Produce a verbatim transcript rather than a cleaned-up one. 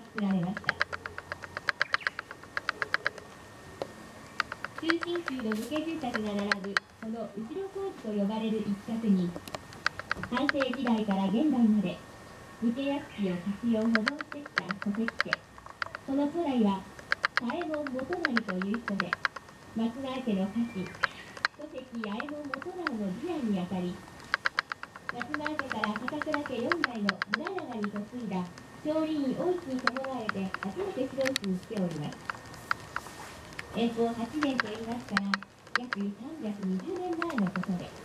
作られました。中心中の武家住宅が並ぶその後ろコースと呼ばれる一角に、半世時代から現代まで武家屋敷を活用保存してきた小関家。その古来は左衛門元就という人で、松川家の家臣小関左衛門元直の次男にあたり、松川家から高倉家よん代の村長に嫁いだ少林院大石に伴われて初めて白石に来ております。延宝はちねんと言いますから、約さんびゃくにじゅうねんまえのことで、